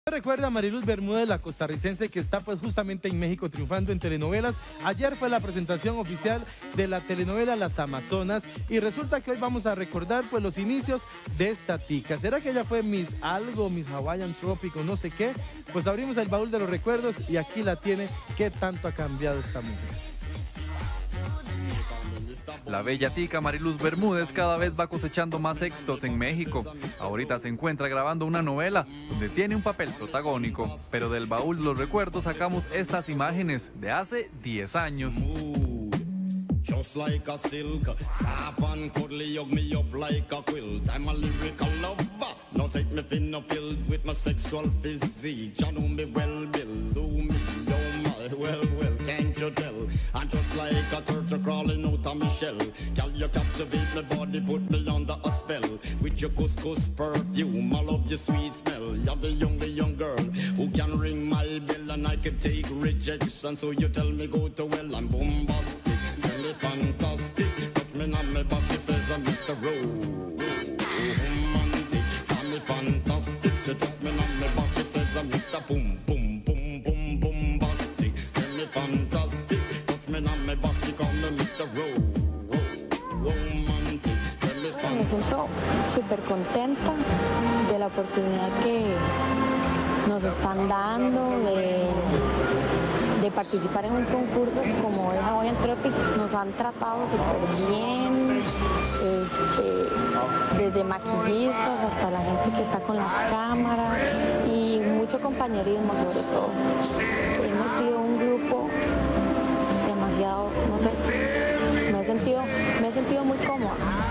Recuerda a Mariluz Bermúdez, la costarricense que está pues justamente en México triunfando en telenovelas. Ayer fue la presentación oficial de la telenovela Las Amazonas y resulta que hoy vamos a recordar pues los inicios de esta tica. ¿Será que ella fue Miss algo, Miss Hawaiian Trópico, no sé qué? Pues abrimos el baúl de los recuerdos y aquí la tiene. ¿Qué tanto ha cambiado esta mujer? La bella tica Mariluz Bermúdez cada vez va cosechando más éxitos en México. Ahorita se encuentra grabando una novela donde tiene un papel protagónico. Pero del baúl de los recuerdos sacamos estas imágenes de hace 10 años. Just like a silk, soft and cuddly, hug me up like a quilt. I'm a lyrical lover, now take me thin or filled with my sexual physique. You know me well, Bill, do me, oh my, well, can't you tell? I'm just like a turtle crawling out of my shell. Girl, you captivate my body, put me under a spell. With your couscous perfume, I love your sweet smell. You're the young girl who can ring my bell, and I can take rejection. So you tell me go to well, I'm bombastic. Fantastic, touch me on my back, she says I'm Mr. Romantic. Call me fantastic, she touch me on my back, she says I'm Mr. Boom, boom, boom, boom, bombastic. Tell me fantastic, touch me on my back, she call me Mr. Romantic. Tell me fantastic. Me siento súper contenta de la oportunidad que nos están dando de participar en un concurso como es Hawaiian Tropic. Nos han tratado súper bien, desde maquillistas hasta la gente que está con las cámaras y mucho compañerismo sobre todo. Hemos sido un grupo demasiado, no sé, me he sentido muy cómoda.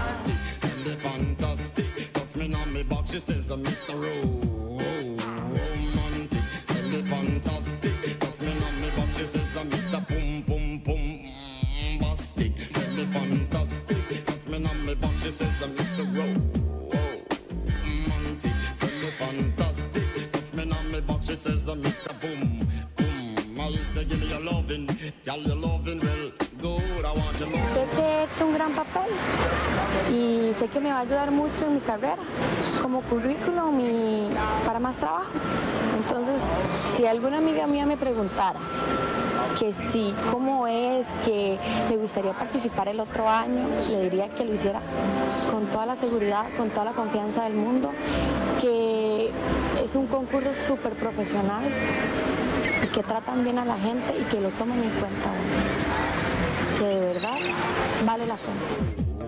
She says I'm Mr. Boom, boom, boom, bastic. Tell me fantastic. Touch me on me back. She says I'm Mr. Romantic. Tell me fantastic. Touch me on me back. She says I'm Mr. Boom, boom. I say give me your loving, girl, your loving well good. I want your loving. Sé que he hecho un gran papel y sé que me va a ayudar mucho en mi carrera como currículum y para más trabajo. Entonces, si alguna amiga mía me preguntara que sí, cómo es, que le gustaría participar el otro año, le diría que lo hiciera con toda la seguridad, con toda la confianza del mundo, que es un concurso súper profesional y que tratan bien a la gente y que lo tomen en cuenta, que de verdad vale la pena.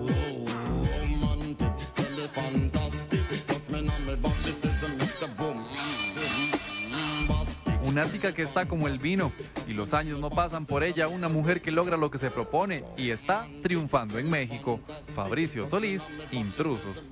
Una tica que está como el vino y los años no pasan por ella, una mujer que logra lo que se propone y está triunfando en México. Fabricio Solís, Intrusos.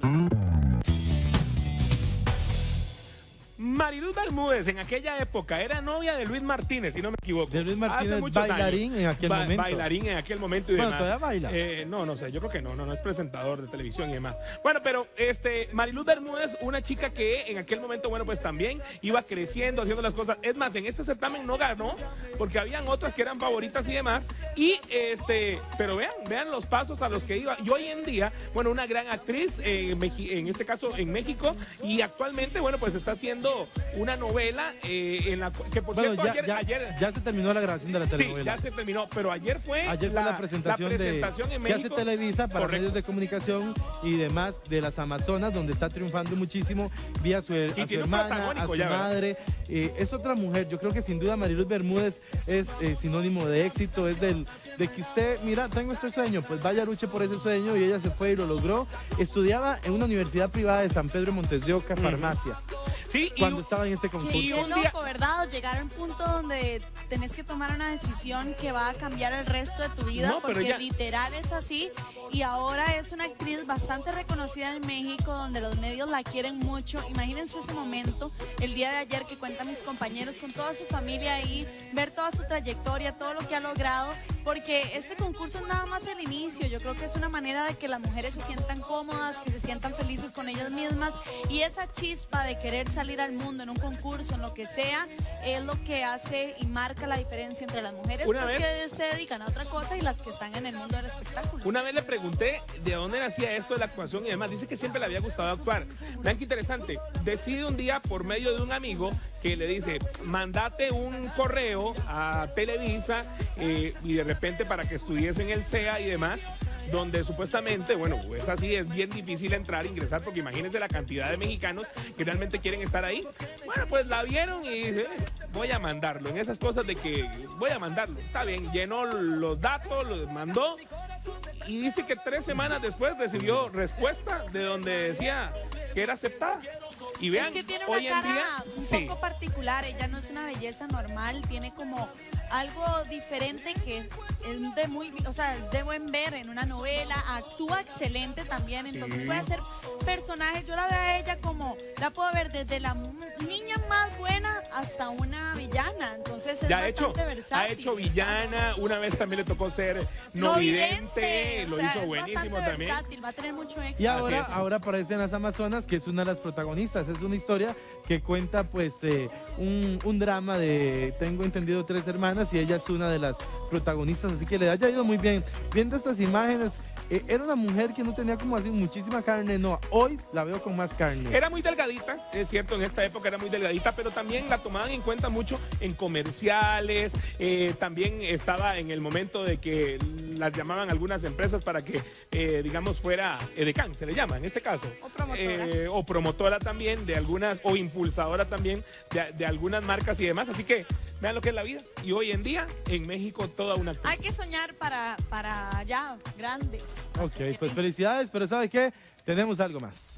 Mariluz Bermúdez en aquella época era novia de Luis Martínez, si no me equivoco. De Luis Martínez, bailarín años. En aquel momento. Bailarín en aquel momento y bueno, demás. ¿todavía baila? No sé, yo creo que no es presentador de televisión y demás. Bueno, pero Mariluz Bermúdez, una chica que en aquel momento, bueno, pues también iba creciendo, haciendo las cosas. Es más, en este certamen no ganó, porque habían otras que eran favoritas y demás. Y pero vean los pasos a los que iba. Y hoy en día, bueno, una gran actriz, en este caso en México, y actualmente, bueno, pues está haciendo una novela en la que por bueno, cierto ayer ya se terminó la grabación de la telenovela. Sí, ya se terminó, pero ayer fue la presentación en México que hace Televisa para correcto. medios de comunicación y demás de Las Amazonas, donde está triunfando muchísimo, vía a su hermana, a su madre. Es otra mujer, yo creo que sin duda Mariluz Bermúdez es sinónimo de éxito, es de que usted, mira, tengo este sueño, pues vaya, luche por ese sueño, y ella se fue y lo logró. Estudiaba en una universidad privada de San Pedro de Montes de Oca, farmacia. Sí, cuando estaba en este concurso. Y un loco, ¿verdad? Llegar a un punto donde tenés que tomar una decisión que va a cambiar el resto de tu vida, porque literal es así. Y ahora es una actriz bastante reconocida en México, donde los medios la quieren mucho. Imagínense ese momento, el día de ayer, que cuentan mis compañeros con toda su familia ahí, ver toda su trayectoria, todo lo que ha logrado, porque este concurso es nada más el inicio. Yo creo que es una manera de que las mujeres se sientan cómodas, que se sientan felices con ellas mismas, y esa chispa de querer salir al mundo en un concurso, en lo que sea, es lo que hace y marca la diferencia entre las mujeres que se dedican a otra cosa y las que están en el mundo del espectáculo. Una vez le pregunté de dónde nacía esto de la actuación y demás. Dice que siempre le había gustado actuar. Vean qué interesante. Decide un día, por medio de un amigo, que le dice, mandate un correo a Televisa y de repente para que estudies en el CEA y demás, donde supuestamente, bueno, es así, es bien difícil entrar, ingresar, porque imagínense la cantidad de mexicanos que realmente quieren estar ahí. Bueno, pues la vieron y dice, voy a mandarlo, en esas cosas de que voy a mandarlo. Está bien, llenó los datos, los mandó y dice que 3 semanas después recibió respuesta de donde decía que era aceptada. Y vean, es que tiene hoy una en cara día, un sí, poco particular, ella no es una belleza normal, tiene como algo diferente que es de muy, o sea, es de buen ver en una novela, actúa excelente también, entonces sí, puede hacer personajes, yo la veo a ella como, la puedo ver desde la niña más buena hasta una villana, entonces es bastante versátil. Ha hecho villana, una vez también le tocó ser no vidente, lo hizo buenísimo también. Versátil, va a tener mucho éxito. Y ahora aparece en Las Amazonas, que es una de las protagonistas. Es una historia que cuenta pues un drama de, tengo entendido, 3 hermanas y ella es una de las protagonistas, así que le haya ido muy bien. Viendo estas imágenes, era una mujer que no tenía como así muchísima carne, no, hoy la veo con más carne. Era muy delgadita, es cierto, en esta época era muy delgadita, pero también la tomaban en cuenta mucho en comerciales, también estaba en el momento de que las llamaban algunas empresas para que, digamos, fuera edecán, se le llama en este caso. O promotora. O promotora también de algunas, o impulsadora también de algunas marcas y demás, así que vean lo que es la vida. Y hoy en día, en México, toda una actriz. Hay que soñar para allá, grande. Ok, pues felicidades, pero ¿sabe qué? Tenemos algo más.